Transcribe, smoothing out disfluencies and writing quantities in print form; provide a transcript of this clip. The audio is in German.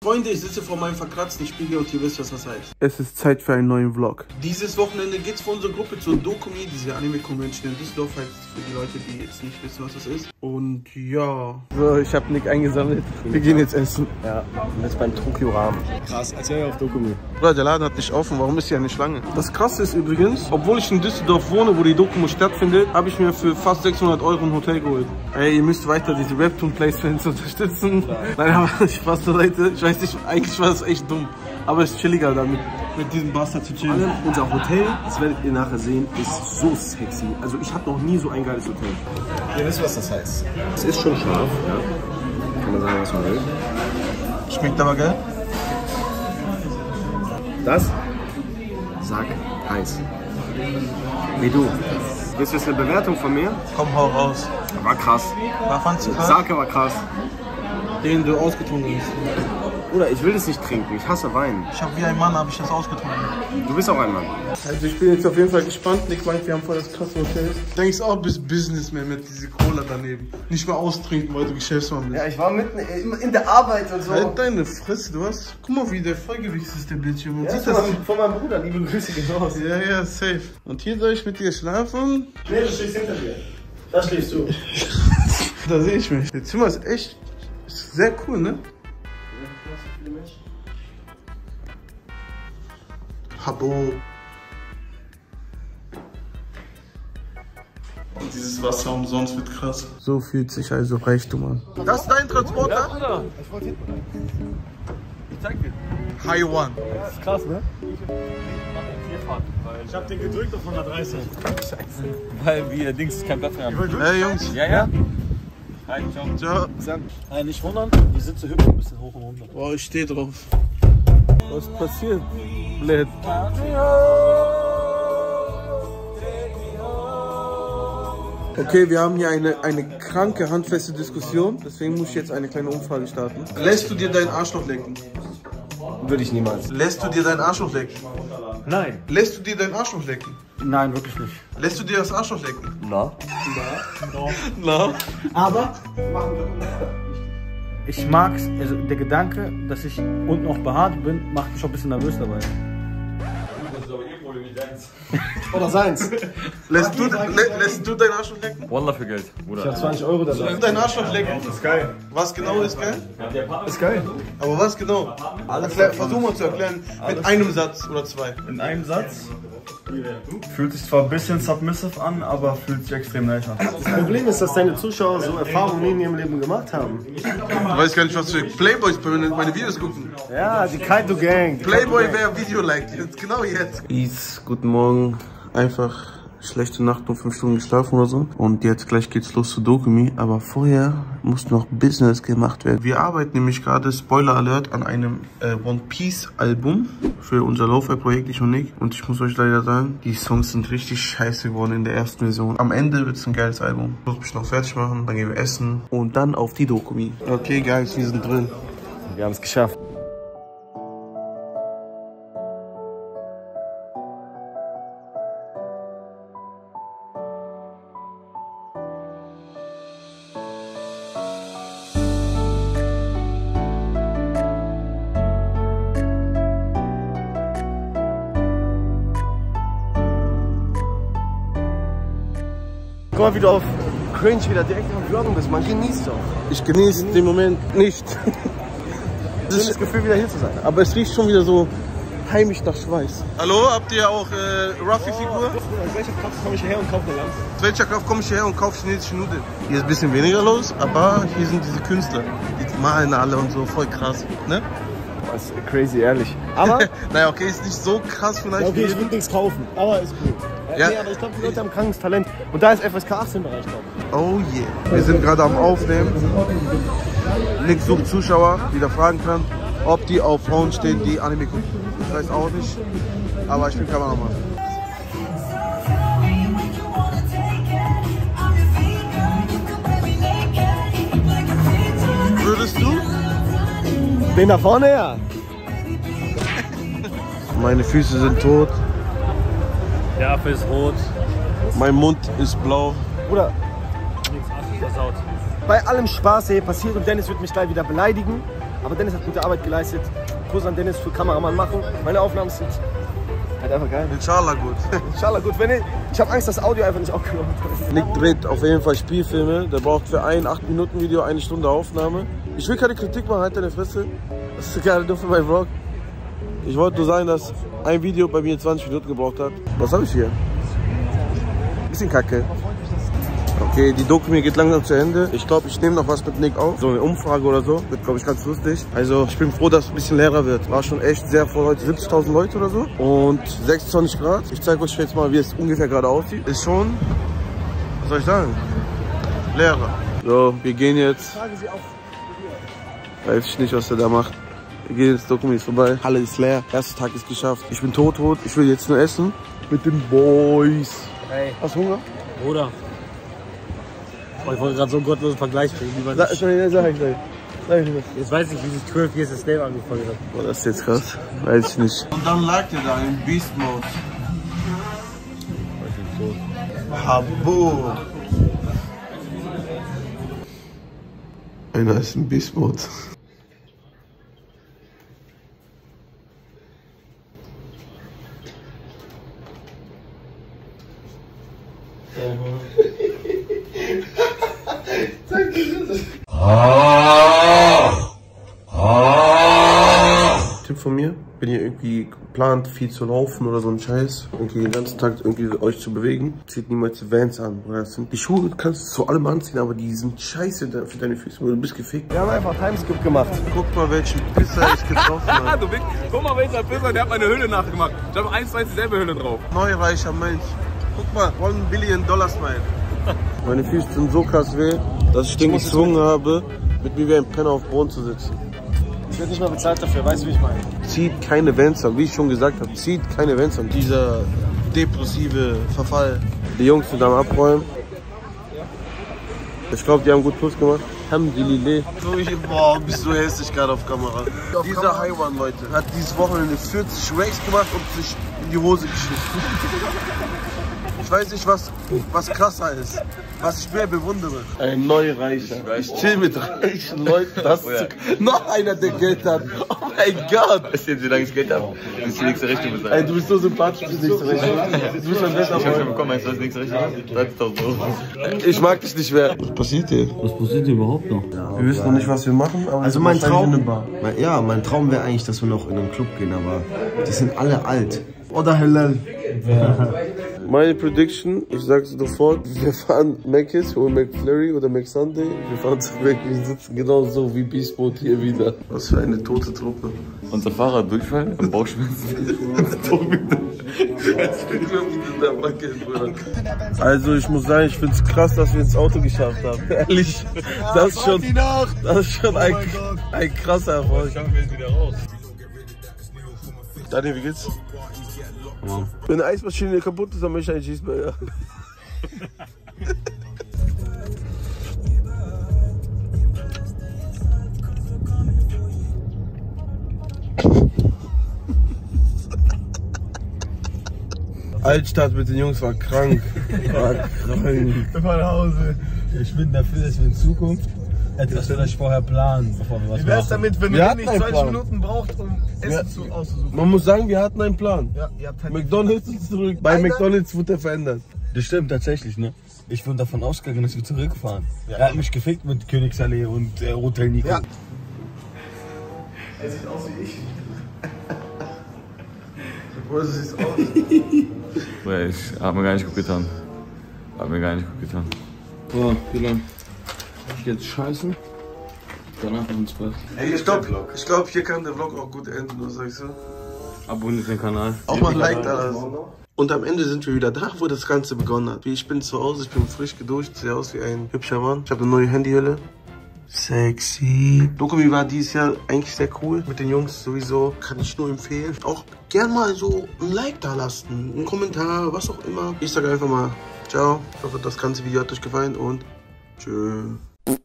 Freunde, ich sitze vor meinem verkratzten Spiegel und ihr wisst, was das heißt. Es ist Zeit für einen neuen Vlog. Dieses Wochenende geht's für unsere Gruppe zur Dokumi, diese Anime-Convention in Düsseldorf, halt für die Leute, die jetzt nicht wissen, was das ist. Und ja. So, ich habe Nick eingesammelt. Wir gehen jetzt essen. Ja, und jetzt beim Tokyo Ramen. Krass, als wäre ich auf Dokumi. Bruder, der Laden hat nicht offen, warum ist hier eine Schlange? Das Krasse ist übrigens, obwohl ich in Düsseldorf wohne, wo die Dokumi stattfindet, habe ich mir für fast 600 € ein Hotel geholt. Ey, ihr müsst weiter diese Webtoon-Placements unterstützen. Nein, aber Spaß zur Seite. Ich weiß nicht, eigentlich war das echt dumm. Aber es ist chilliger damit, mit diesem Bastard zu chillen. Unser Hotel, das werdet ihr nachher sehen, ist so sexy. Also ich habe noch nie so ein geiles Hotel. Ihr wisst, was das heißt. Es ist schon scharf, ja. Kann man sagen, was man will. Schmeckt aber geil. Das? Sag heiß. Wie du. Willst du jetzt eine Bewertung von mir? Komm, hau raus. War krass. Was fandst du krass? Sag aber krass. Den du ausgetrunken hast. Bruder, ich will das nicht trinken. Ich hasse Wein. Ich habe wie ein Mann, habe ich das ausgetrunken. Du bist auch ein Mann. Also ich bin jetzt auf jeden Fall gespannt. Nick meint, wir haben voll das krasse Hotel. Denkst auch, bist Businessman mit dieser Cola daneben. Nicht mehr austrinken, weil du Geschäftsmann bist. Ja, ich war mitten in der Arbeit und so. Halt deine Fresse, du hast... Guck mal, wie der Vollgewicht ist, der Bildschirm. Ja, das von meinem Bruder, liebe Grüße genau. Ja, ja, safe. Und hier soll ich mit dir schlafen? Nee, du stehst hinter dir. Da schläfst du. Da sehe ich mich. Das Zimmer ist echt... Ist sehr cool, ne? Habo. Und dieses Wasser umsonst wird krass. So fühlt sich also Reichtum an. Das ist dein Transporter? Ja, Bruder. Ich wollte hinten. Ich zeig dir. High One. Das ist krass, ne? Ich hab den gedrückt auf 130. Scheiße. Weil wir Dings kein Platz mehr haben. Hey Jungs. Ja, ja. Hi, ciao. Ciao. Nicht wundern, die Sitze hüpfen ein bisschen hoch und runter. Boah, ich stehe drauf. Was passiert? Blöd. Okay, wir haben hier eine kranke, handfeste Diskussion. Deswegen muss ich jetzt eine kleine Umfrage starten. Lässt du dir deinen Arschloch lecken? Würde ich niemals. Lässt du dir deinen Arschloch lecken? Nein. Lässt du dir deinen Arschloch lecken? Nein, wirklich nicht. Lässt du dir das Arschloch lecken? Na? Na? Aber ich mag's, also der Gedanke, dass ich unten noch behaart bin, macht mich auch ein bisschen nervös dabei. Das ist aber ihr Problem, nicht deins. Oder seins. Lässt du deinen Arschloch lecken? Wallah für Geld, Bruder. Ich hab 20 € dabei. Lässt du deinen Arschloch lecken? Das ist geil. Was genau ist geil? Ist geil. Aber was genau? Versuch mal zu erklären, mit einem Satz oder zwei. In einem Satz. Fühlt sich zwar ein bisschen submissive an, aber fühlt sich extrem nice an. Das Problem ist, dass deine Zuschauer so Erfahrungen nie in ihrem Leben gemacht haben. Du weißt gar nicht, was für Playboys meine Videos gucken. Ja, die Kaito Gang. Playboy, wer Video liked, jetzt, genau jetzt. Guten Morgen. Einfach schlechte Nacht, nur 5 Stunden geschlafen oder so. Und jetzt gleich geht's los zu Dokumi. Aber vorher muss noch Business gemacht werden. Wir arbeiten nämlich gerade, Spoiler Alert, an einem One Piece Album für unser Lo-Fi-Projekt, ich und Nick. Und ich muss euch leider sagen, die Songs sind richtig scheiße geworden in der ersten Version. Am Ende wird's ein geiles Album. Ich muss mich noch fertig machen, dann gehen wir essen. Und dann auf die Dokumi. Okay, guys, wir sind drin. Wir haben es geschafft. Guck mal, wie du auf Cringe wieder direkt am Vloggen bist. Man genießt doch. Ich genieße den Moment nicht. Das ist das Gefühl, wieder hier zu sein. Aber es riecht schon wieder so heimisch nach Schweiß. Hallo, habt ihr auch Ruffy-Figur? Aus welcher Kraft komme ich hierher und kaufe eine Lampe? Aus welcher Kraft komme ich hierher und kaufe chinesische Nudeln? Hier ist ein bisschen weniger los, aber hier sind diese Künstler. Die malen alle und so, voll krass, ne? Das ist crazy, ehrlich. Aber? Naja, okay, ist nicht so krass vielleicht. Okay, ich will nichts kaufen, aber ist gut. Ja. Nee, aber ich glaube, die Leute haben krankes Talent. Und da ist FSK 18-Bereich, glaube ich. Oh yeah. Wir sind gerade am Aufnehmen. Nick sucht Zuschauer, die da fragen kann, ob die auf Frauen stehen, die Anime gucken. Ich weiß auch nicht, aber ich bin Kameramann. Würdest du? Den da vorne, ja. Meine Füße sind tot. Der Apfel ist rot. Mein Mund ist blau. Bruder, Nichts versaut. bei allem Spaß hier passiert und Dennis wird mich gleich wieder beleidigen. Aber Dennis hat gute Arbeit geleistet. Gruß an Dennis für Kameramann machen. Meine Aufnahmen sind halt einfach geil. Inshallah gut. Inshallah gut. Wenn ich habe Angst, dass das Audio einfach nicht aufgenommen wird. Nick dreht auf jeden Fall Spielfilme. Der braucht für ein 8-Minuten-Video 1 Stunde Aufnahme. Ich will keine Kritik machen, halt deine Fresse. Das ist gerade nur für meinen Vlog. Ich wollte nur sagen, dass ein Video bei mir 20 Minuten gebraucht hat. Was habe ich hier? Bisschen kacke. Okay, die Doku mir geht langsam zu Ende. Ich glaube, ich nehme noch was mit Nick auf. So eine Umfrage oder so. Wird, glaube ich, ganz lustig. Also, ich bin froh, dass es ein bisschen leerer wird. War schon echt sehr voll heute. 70.000 Leute oder so. Und 26 Grad. Ich zeige euch jetzt mal, wie es ungefähr gerade aussieht. Ist schon, was soll ich sagen, leerer. So, wir gehen jetzt. Weiß ich nicht, was er da macht. Wir gehen jetzt, Doku ist vorbei. Halle ist leer. Erster Tag ist geschafft. Ich bin tot. Ich will jetzt nur essen. Mit den Boys. Hey. Hast du Hunger? Bruder. Oh, ich wollte gerade so einen gottlosen Vergleich bringen. Sag ich gleich. Jetzt weiß ich, wie sich 12 Years a Slave angefangen hat. Oh, das ist jetzt krass. Weiß ich nicht. Und dann lag der da in Beast Mode. Habu. Einer ist in Beast Mode. Tipp von mir, wenn ihr irgendwie plant, viel zu laufen oder so ein Scheiß, irgendwie den ganzen Tag irgendwie euch zu bewegen, zieht niemals Vans an. Oder das sind, die Schuhe kannst du zu allem anziehen, aber die sind scheiße für deine Füße, du bist gefickt. Wir haben einfach Timeskip gemacht. Guck mal, welchen Pisser ich getroffen habe. Guck mal, welcher Pisser, der hat meine Hülle nachgemacht. Ich habe 1, 2 dieselbe Hülle drauf. Neureicher Mensch. Guck mal, $1 Billion Smile. Meine Füße sind so krass weh, dass ich den gezwungen habe, mit mir wie ein Penner auf Boden zu sitzen. Ich werde nicht mal bezahlt dafür, weißt du, wie ich meine? Zieht keine Vans an, wie ich schon gesagt habe, zieht keine Vans an. Dieser depressive Verfall. Die Jungs sind am Abräumen. Ich glaube, die haben gut Plus gemacht. Alhamdulillah. Boah, bist du hässlich gerade auf Kamera. Dieser Haiwan, Leute, hat dieses Wochenende 40 Race gemacht und sich in die Hose geschissen. Ich weiß nicht, was krasser ist, was ich mehr bewundere. Ein Neureicher. Ich chill mit reichen Leuten. Das ist noch einer, der Geld hat. Oh mein Gott. Weißt du, wie lange ich Geld habe? Das ist die nächste Rechnung bezahlt. Ey, du bist so sympathisch, du bist nächste Rechnung. Du bist ein besser Ich habe schon Freund. bekommen, weißt du, was nächste Rechnung ist? 30.000 €. Ich mag dich nicht mehr. Was passiert hier? Was passiert hier überhaupt noch? Wir wissen noch nicht, was wir machen, aber Also wir mein sind wahrscheinlich in Traum, eine Bar. ja, mein Traum wäre eigentlich, dass wir noch in einen Club gehen, aber die sind alle alt. Oder Hillel. Meine Prediction, ich sag's sofort, wir fahren Mc's oder McFlurry oder McSunday. Wir fahren zu Mac, wir sitzen genauso wie Beast Mode hier wieder. Was für eine tote Truppe. Unser Fahrer hat Durchfall und Bauchschmerzen. Also ich muss sagen, ich find's krass, dass wir ins Auto geschafft haben. Ehrlich, das ist schon ein krasser Erfolg. Daniel, wie geht's? Wenn eine Eismaschine kaputt ist, dann möchte ich einen Cheeseburger. Altstadt mit den Jungs war krank. Wir fahren nach Hause. Ich bin dafür, dass wir in Zukunft etwas vielleicht vorher planen, bevor wir was machen. Wie wär's damit, wenn Wir ihr hatten nicht einen 20 Plan. Minuten braucht, um Essen auszusuchen? Man muss sagen, wir hatten einen Plan. Ja, ihr habt halt McDonald's ist zurück. Bei McDonald's wurde er verändert. Das stimmt tatsächlich, ne? Ich bin davon ausgegangen, dass wir zurückfahren. Ja. Er hat mich gefickt mit Königsallee und Hotel Nico. Ja. Er sieht aus wie ich. Oder du siehst aus. Ich hab mir gar nicht gut getan. So, wie lange? Jetzt scheißen. Danach ins Bett. Ey, ich glaub, hier kann der Vlog auch gut enden, was sagst du? Abonniert den Kanal. Auch mal Like da lassen. Und am Ende sind wir wieder da, wo das Ganze begonnen hat. Ich bin zu Hause, ich bin frisch geduscht, sehe aus wie ein hübscher Mann. Ich habe eine neue Handyhülle. Sexy. Dokumi war dieses Jahr eigentlich sehr cool. Mit den Jungs sowieso. Kann ich nur empfehlen. Auch gern mal so ein Like da lassen. Einen Kommentar, was auch immer. Ich sage einfach mal ciao. Ich hoffe, das ganze Video hat euch gefallen und tschüss.